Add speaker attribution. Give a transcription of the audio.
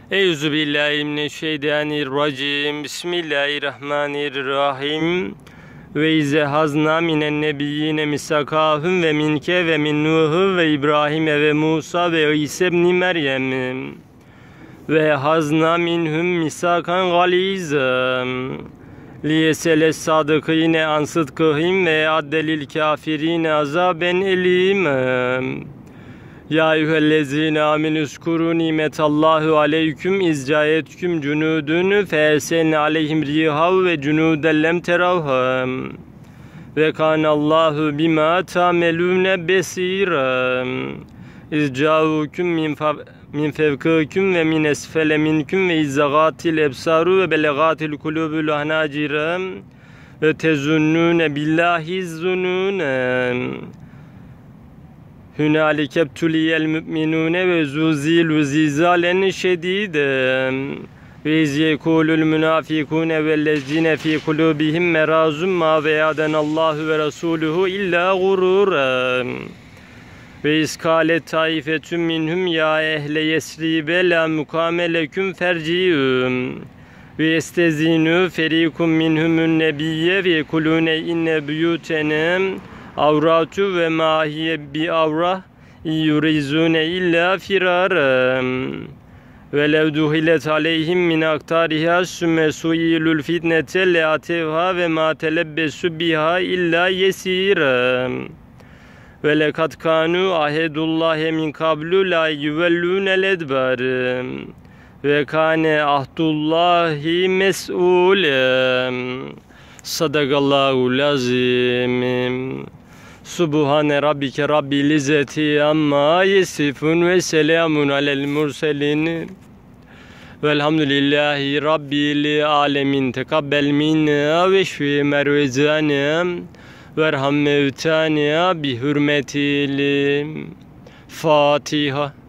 Speaker 1: Euzubillahimineşşeytanirracim. Bismillahirrahmanirrahim. Ve ize hazna minen nebiyyine misakahum ve minke ve min Nuhu ve İbrahim'e ve Musa ve İsa ibn Meryem. Ve hazna minhum misakan galizam. Liyesele sadıkine an sıdkıhim ve addelil kafirine azaben elim. Ya eyyühellezine amenü skuru nimetallahu aleyküm izcayetküm cunudun feeselne aleyhim rihav ve cunuden lem teravham ve kanallahu bima tamelune besira izcaukum min fevkiküm ve min esfele minküm ve izzagatil ebsaru ve belegatil kulubul hanacira ve tezunnune billahi zunune Hünalike ebtuliyel müminune ve zuzilu zizalen şediden ve izyekulul münafikune vellezine fi kulubihim merazun ma veyadenallahu ve rasuluhu illa gururan ve iskalet taifetun minhum ya ehle yesribe la mukame leküm ferci'um ve yestezinu ferikum minhumun nebiyye ve kulune inne buyutenem avratu ve mahiye bi avrah yurizune illa firarem ve lev duhilet aleyhim min aktariha sümme suilul fitnete le atevha ve ma telebbesu biha illa yesirem ve lekad kanu ahedullahi min kablu la yuvellune ledbarem ve kane ahdullahi mes'ulem. Sadakallahu lazim. Subhane rabbike rabbil izzeti amma yesifun ve selamun alel murselin. Velhamdülillahi rabbil alemin. Tekabbel minna ve şfi mervezana verham mevtana bi hürmetil Fatiha.